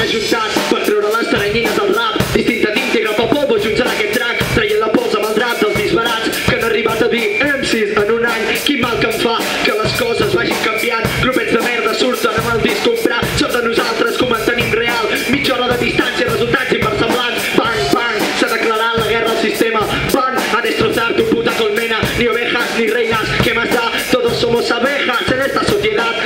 ajuntat per treure les teranyines del rap. Distinta d'íntegra pel polvo junts en aquest track, traient la pols amb el drap dels disbarats que han arribat a dir MCs en un any. Quin mal que em fa que les coses vagin canviant. Grupets de merda surten amb el disc comprat sota nosaltres com en tenim real. Mitja hora de distància, resultats inversemblants. Bang, bang, s'ha declarat la guerra al sistema. Van a destrozar tu puta colmena. Ni ovejas ni reinas, ¿qué más da? Todos somos abejas en esta sociedad.